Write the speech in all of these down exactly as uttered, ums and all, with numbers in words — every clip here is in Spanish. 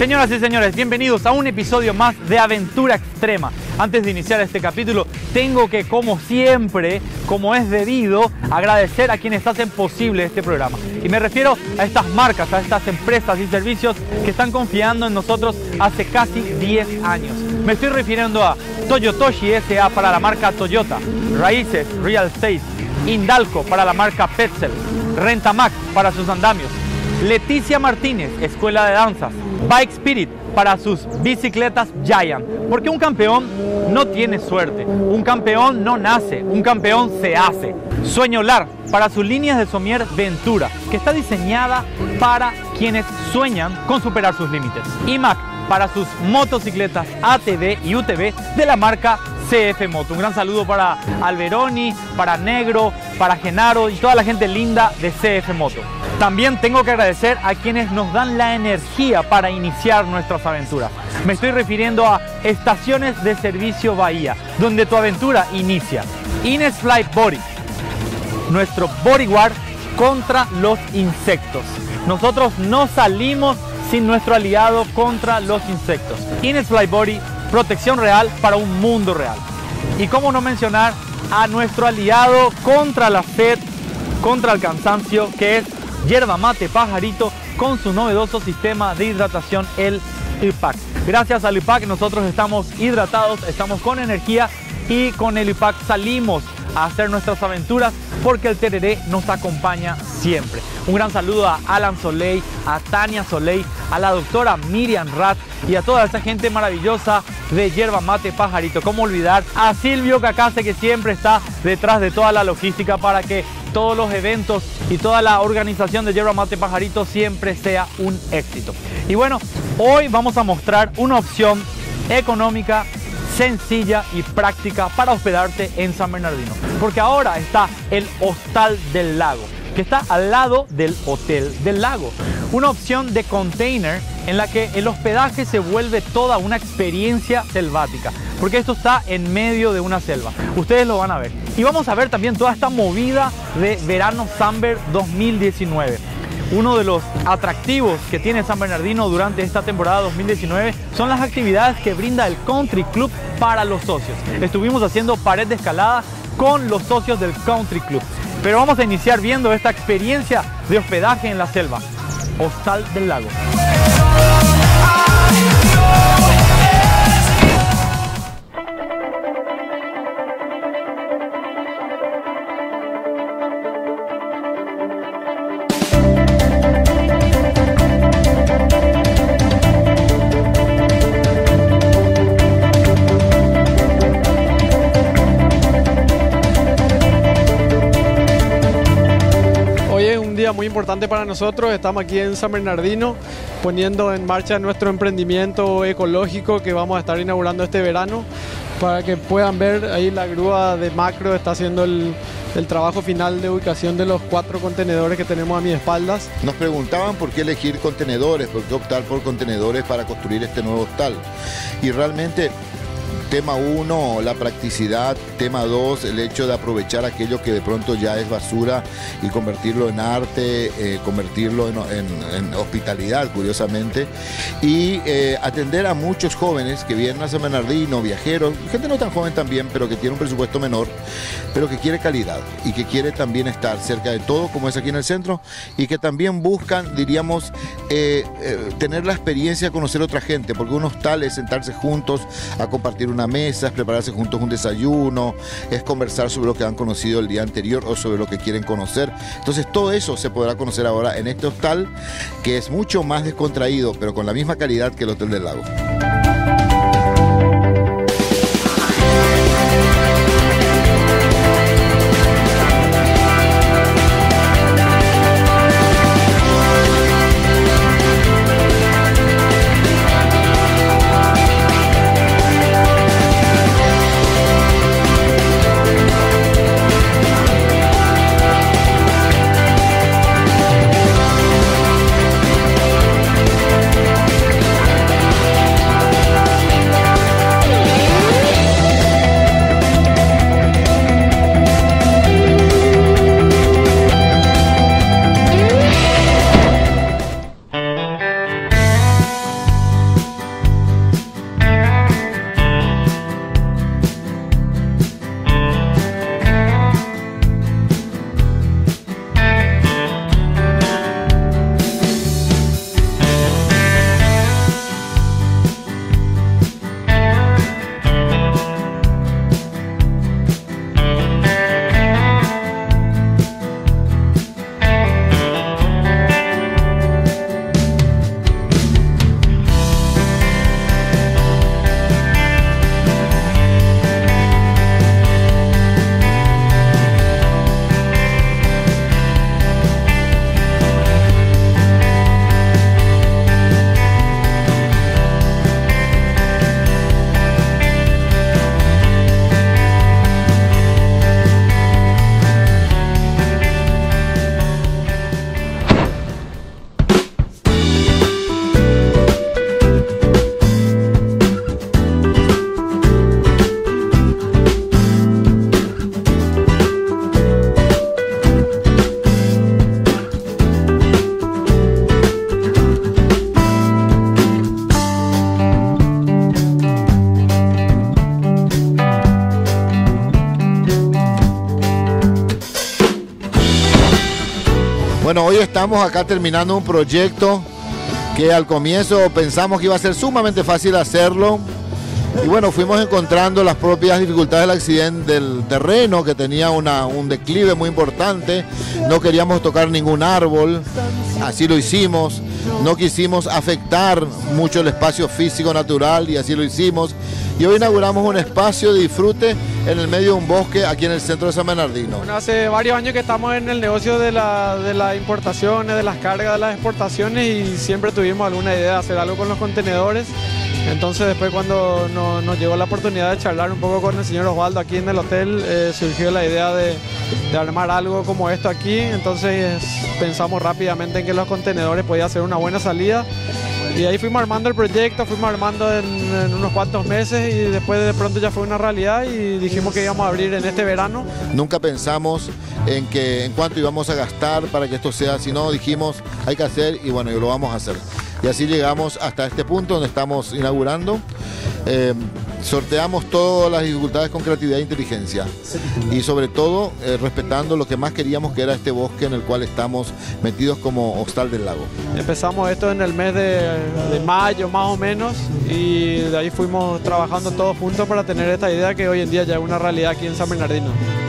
Señoras y señores, bienvenidos a un episodio más de Aventura Extrema. Antes de iniciar este capítulo, tengo que, como siempre, como es debido, agradecer a quienes hacen posible este programa. Y me refiero a estas marcas, a estas empresas y servicios que están confiando en nosotros hace casi diez años. Me estoy refiriendo a Toyotoshi S A para la marca Toyota, Raíces Real Estate, Indalco para la marca Petzl, Rentamax para sus andamios, Leticia Martínez, Escuela de Danzas, Bike Spirit para sus bicicletas Giant, porque un campeón no tiene suerte, un campeón no nace, un campeón se hace. Sueñolar para sus líneas de somier Ventura, que está diseñada para quienes sueñan con superar sus límites. I M A C para sus motocicletas A T V y U T V de la marca C F Moto. Un gran saludo para Alberoni, para Negro, para Genaro y toda la gente linda de C F Moto. También tengo que agradecer a quienes nos dan la energía para iniciar nuestras aventuras. Me estoy refiriendo a Estaciones de Servicio Bahía, donde tu aventura inicia. Innesfly Body, nuestro bodyguard contra los insectos. Nosotros no salimos sin nuestro aliado contra los insectos. Innesfly Body, protección real para un mundo real. Y cómo no mencionar a nuestro aliado contra la sed, contra el cansancio, que es Yerba Mate Pajarito con su novedoso sistema de hidratación, el I P A C. Gracias al I P A C nosotros estamos hidratados, estamos con energía y con el I P A C salimos a hacer nuestras aventuras porque el tereré nos acompaña siempre. Un gran saludo a Alan Soleil, a Tania Soleil, a la doctora Miriam Rat y a toda esa gente maravillosa de Yerba Mate Pajarito. ¿Cómo olvidar a Silvio Cacase, que siempre está detrás de toda la logística para que todos los eventos y toda la organización de Yerba Mate Pajarito siempre sea un éxito? Y bueno, hoy vamos a mostrar una opción económica, sencilla y práctica para hospedarte en San Bernardino, porque ahora está el Hostal del Lago, que está al lado del Hotel del Lago. Una opción de container en la que el hospedaje se vuelve toda una experiencia selvática, porque esto está en medio de una selva. Ustedes lo van a ver. Y vamos a ver también toda esta movida de Verano Samber dos mil diecinueve. Uno de los atractivos que tiene San Bernardino durante esta temporada dos mil diecinueve son las actividades que brinda el Country Club para los socios. Estuvimos haciendo pared de escalada con los socios del Country Club. Pero vamos a iniciar viendo esta experiencia de hospedaje en la selva. Hostal del Lago. Muy importante para nosotros. Estamos aquí en San Bernardino poniendo en marcha nuestro emprendimiento ecológico que vamos a estar inaugurando este verano, para que puedan ver ahí la grúa de Macro está haciendo el, el trabajo final de ubicación de los cuatro contenedores que tenemos a mis espaldas. Nos preguntaban por qué elegir contenedores, por qué optar por contenedores para construir este nuevo hostal, y realmente tema uno, la practicidad. Tema dos, el hecho de aprovechar aquello que de pronto ya es basura y convertirlo en arte, eh, convertirlo en, en, en hospitalidad, curiosamente. Y eh, atender a muchos jóvenes que vienen a San Bernardino, viajeros, gente no tan joven también, pero que tiene un presupuesto menor, pero que quiere calidad y que quiere también estar cerca de todo, como es aquí en el centro, y que también buscan, diríamos, eh, eh, tener la experiencia de conocer a otra gente, porque un hostal es sentarse juntos a compartir una mesa, es prepararse juntos un desayuno, es conversar sobre lo que han conocido el día anterior o sobre lo que quieren conocer. Entonces todo eso se podrá conocer ahora en este hostal, que es mucho más descontraído, pero con la misma calidad que el Hotel del Lago. Bueno, hoy estamos acá terminando un proyecto que al comienzo pensamos que iba a ser sumamente fácil hacerlo. Y bueno, fuimos encontrando las propias dificultades del accidente del terreno, que tenía una, un declive muy importante. No queríamos tocar ningún árbol, así lo hicimos. No quisimos afectar mucho el espacio físico natural y así lo hicimos. Y hoy inauguramos un espacio de disfrute en el medio de un bosque aquí en el centro de San Bernardino. Bueno, hace varios años que estamos en el negocio de la, de las importaciones, de las cargas, de las exportaciones, y siempre tuvimos alguna idea de hacer algo con los contenedores. Entonces después, cuando nos, nos llegó la oportunidad de charlar un poco con el señor Osvaldo aquí en el hotel, eh, surgió la idea de, de armar algo como esto aquí. Entonces pensamos rápidamente en que los contenedores podían ser una buena salida. Y ahí fuimos armando el proyecto, fuimos armando en, en unos cuantos meses, y después de pronto ya fue una realidad y dijimos que íbamos a abrir en este verano. Nunca pensamos en, que, en cuánto íbamos a gastar para que esto sea, sino dijimos hay que hacer y bueno, y lo vamos a hacer. Y así llegamos hasta este punto donde estamos inaugurando. Eh, sorteamos todas las dificultades con creatividad e inteligencia, y sobre todo eh, respetando lo que más queríamos, que era este bosque en el cual estamos metidos como Hostal del Lago. Empezamos esto en el mes de, de mayo más o menos, y de ahí fuimos trabajando todos juntos para tener esta idea que hoy en día ya es una realidad aquí en San Bernardino.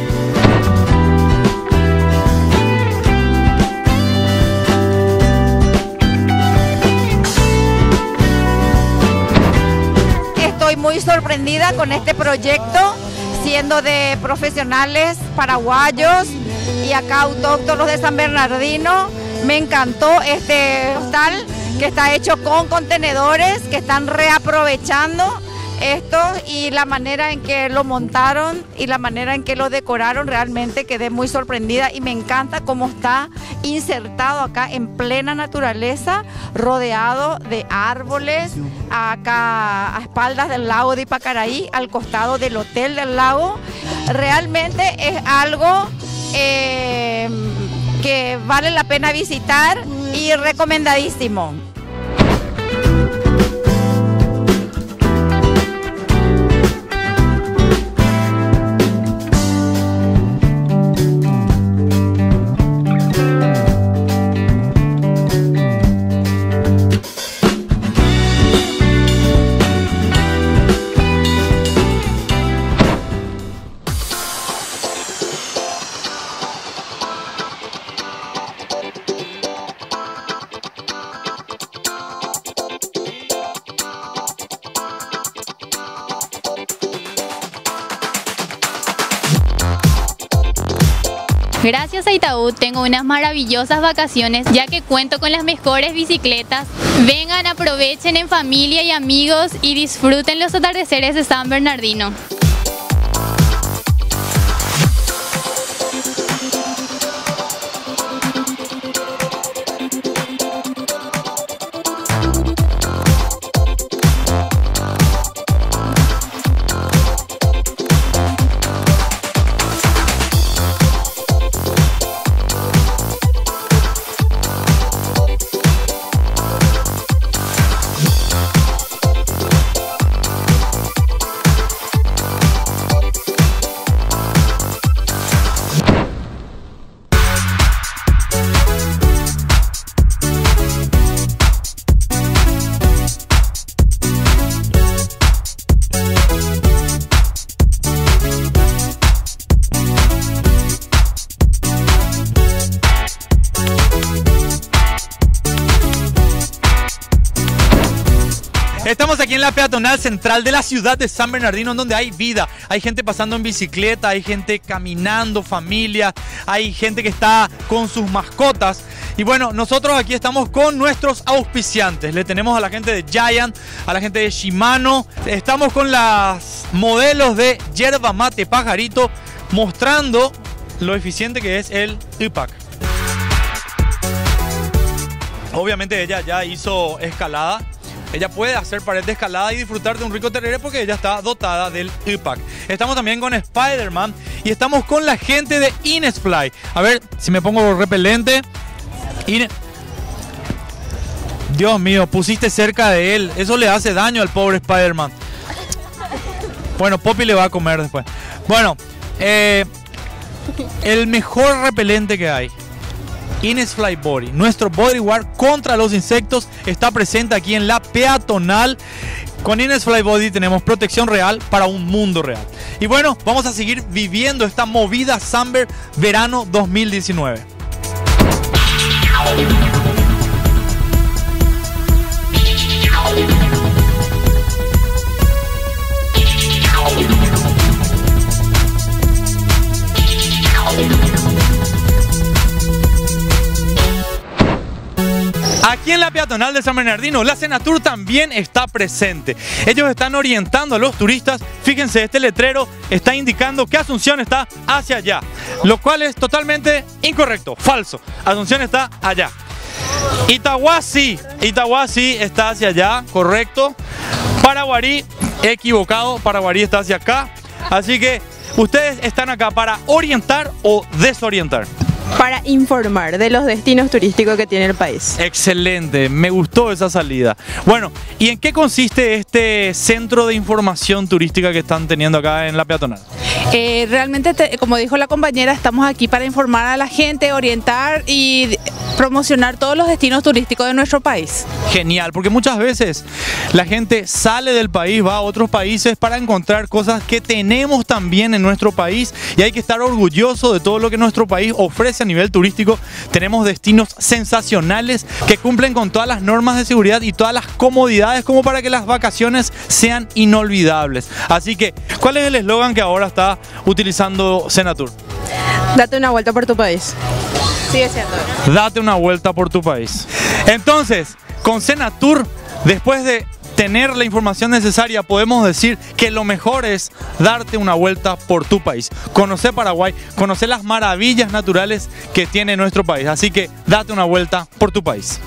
Estoy muy sorprendida con este proyecto, siendo de profesionales paraguayos y acá autóctonos de San Bernardino. Me encantó este hostal que está hecho con contenedores, que están reaprovechando esto, y la manera en que lo montaron y la manera en que lo decoraron, realmente quedé muy sorprendida, y me encanta cómo está insertado acá en plena naturaleza, rodeado de árboles, acá a espaldas del lago de Ipacaraí, al costado del Hotel del Lago. Realmente es algo eh, que vale la pena visitar y recomendadísimo. Gracias a Itaú tengo unas maravillosas vacaciones, ya que cuento con las mejores bicicletas. Vengan, aprovechen en familia y amigos y disfruten los atardeceres de San Bernardino. Estamos aquí en la peatonal central de la ciudad de San Bernardino, donde hay vida. Hay gente pasando en bicicleta, hay gente caminando, familia, hay gente que está con sus mascotas. Y bueno, nosotros aquí estamos con nuestros auspiciantes. Le tenemos a la gente de Giant, a la gente de Shimano. Estamos con las modelos de Yerba Mate Pajarito, mostrando lo eficiente que es el I P A C. Obviamente ella ya hizo escalada. Ella puede hacer pared de escalada y disfrutar de un rico tereré porque ella está dotada del I P A C. Estamos también con Spider-Man y estamos con la gente de Inesply. A ver si me pongo repelente. Ine... Dios mío, pusiste cerca de él. Eso le hace daño al pobre Spider-Man. Bueno, Poppy le va a comer después. Bueno, eh, el mejor repelente que hay. Ines Fly Body, nuestro bodyguard contra los insectos, está presente aquí en la peatonal. Con Ines Fly Body tenemos protección real para un mundo real. Y bueno, vamos a seguir viviendo esta movida Sunburn verano dos mil diecinueve. Aquí en la peatonal de San Bernardino, la Senatur también está presente. Ellos están orientando a los turistas. Fíjense, este letrero está indicando que Asunción está hacia allá, lo cual es totalmente incorrecto, falso. Asunción está allá. Itahuasi, Itahuasi está hacia allá, correcto. Paraguarí, equivocado, Paraguarí está hacia acá. Así que ustedes están acá para orientar o desorientar. Para informar de los destinos turísticos que tiene el país. Excelente, me gustó esa salida. Bueno, ¿y en qué consiste este centro de información turística que están teniendo acá en la peatonal? Eh, realmente, te, como dijo la compañera, estamos aquí para informar a la gente, orientar y promocionar todos los destinos turísticos de nuestro país. Genial, porque muchas veces la gente sale del país, va a otros países para encontrar cosas que tenemos también en nuestro país y hay que estar orgulloso de todo lo que nuestro país ofrece a nivel turístico. Tenemos destinos sensacionales que cumplen con todas las normas de seguridad y todas las comodidades como para que las vacaciones sean inolvidables. Así que, ¿cuál es el eslogan que ahora está utilizando Senatur? Date una vuelta por tu país. Sigue siendo. Date una vuelta por tu país. Entonces, con Senatur, después de tener la información necesaria, podemos decir que lo mejor es darte una vuelta por tu país. Conocer Paraguay, conocer las maravillas naturales que tiene nuestro país. Así que date una vuelta por tu país.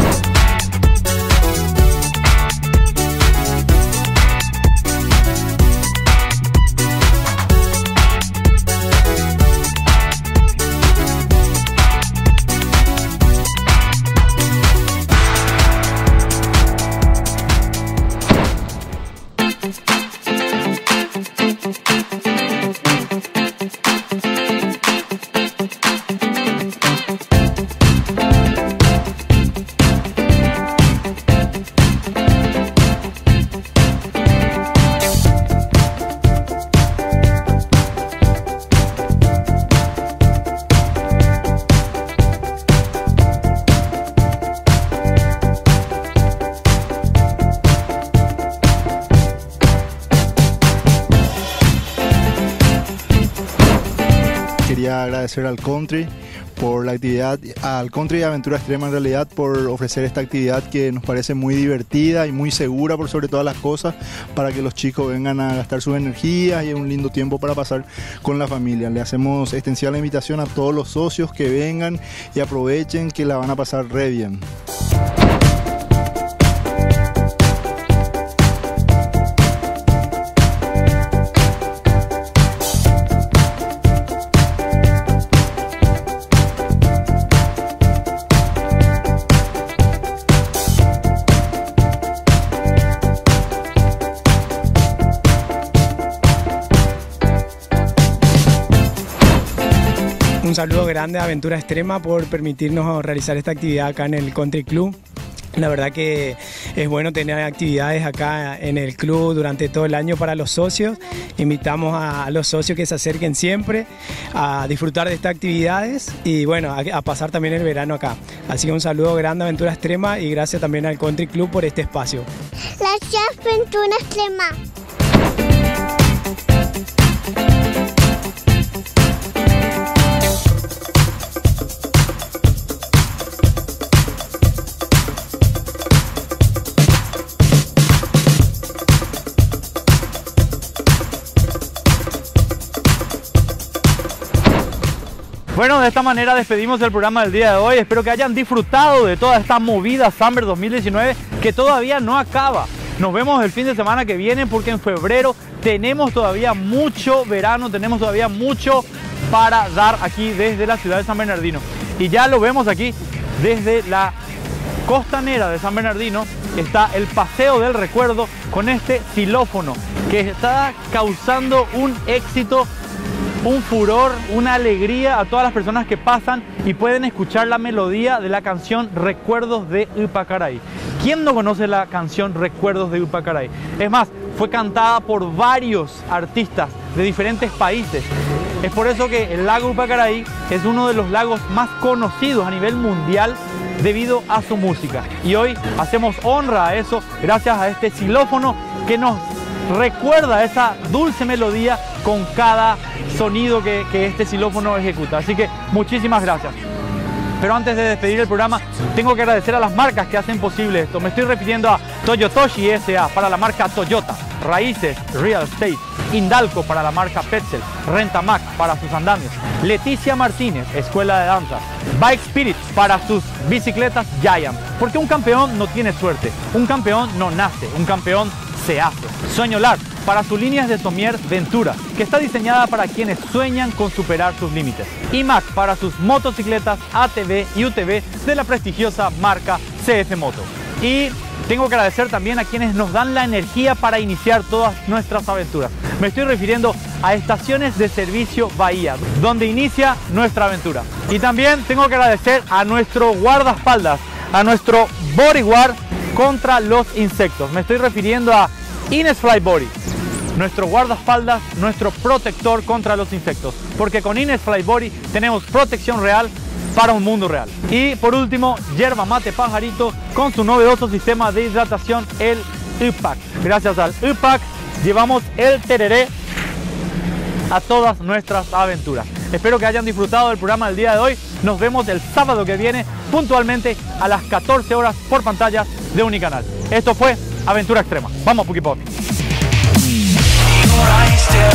Quería agradecer al Country por la actividad, al Country y Aventura Extrema en realidad por ofrecer esta actividad que nos parece muy divertida y muy segura por sobre todas las cosas para que los chicos vengan a gastar sus energías y es un lindo tiempo para pasar con la familia. Le hacemos extensiva la invitación a todos los socios que vengan y aprovechen que la van a pasar re bien. Un saludo grande a Aventura Extrema por permitirnos realizar esta actividad acá en el Country Club. La verdad que es bueno tener actividades acá en el club durante todo el año para los socios. Invitamos a los socios que se acerquen siempre a disfrutar de estas actividades y bueno, a, a pasar también el verano acá. Así que un saludo grande a Aventura Extrema y gracias también al Country Club por este espacio. Gracias Aventura Extrema. Bueno, de esta manera despedimos el programa del día de hoy. Espero que hayan disfrutado de toda esta movida Sunburn dos mil diecinueve que todavía no acaba. Nos vemos el fin de semana que viene porque en febrero tenemos todavía mucho verano, tenemos todavía mucho para dar aquí desde la ciudad de San Bernardino. Y ya lo vemos aquí desde la costanera de San Bernardino. Está el Paseo del Recuerdo con este xilófono que está causando un éxito un furor, una alegría a todas las personas que pasan y pueden escuchar la melodía de la canción Recuerdos de Ypacaraí. ¿Quién no conoce la canción Recuerdos de Ypacaraí? Es más, fue cantada por varios artistas de diferentes países. Es por eso que el lago Ypacaraí es uno de los lagos más conocidos a nivel mundial debido a su música. Y hoy hacemos honra a eso gracias a este xilófono que nos recuerda esa dulce melodía con cada sonido que, que este xilófono ejecuta. Así que muchísimas gracias. Pero antes de despedir el programa, tengo que agradecer a las marcas que hacen posible esto. Me estoy refiriendo a Toyotoshi S A para la marca Toyota, Raíces Real Estate, Indalco para la marca Petzl, Rentamac para sus andamios, Leticia Martínez, Escuela de Danza, Bike Spirit para sus bicicletas Giant. Porque un campeón no tiene suerte, un campeón no nace, un campeón se hace. Soñolar para sus líneas de somier Ventura, que está diseñada para quienes sueñan con superar sus límites. I M A C para sus motocicletas A T V y U T V de la prestigiosa marca C F Moto. Y tengo que agradecer también a quienes nos dan la energía para iniciar todas nuestras aventuras. Me estoy refiriendo a Estaciones de Servicio Bahía, donde inicia nuestra aventura. Y también tengo que agradecer a nuestro guardaespaldas, a nuestro bodyguard contra los insectos. Me estoy refiriendo a Ines Fly Body, nuestro guardaespaldas, nuestro protector contra los insectos. Porque con Ines Fly Body tenemos protección real para un mundo real. Y por último, Yerba Mate Pajarito con su novedoso sistema de hidratación, el Ypac. Gracias al Ypac llevamos el tereré a todas nuestras aventuras. Espero que hayan disfrutado del programa del día de hoy. Nos vemos el sábado que viene puntualmente a las catorce horas por pantallas de Unicanal. Esto fue Aventura Extrema. Vamos, Puki Pop.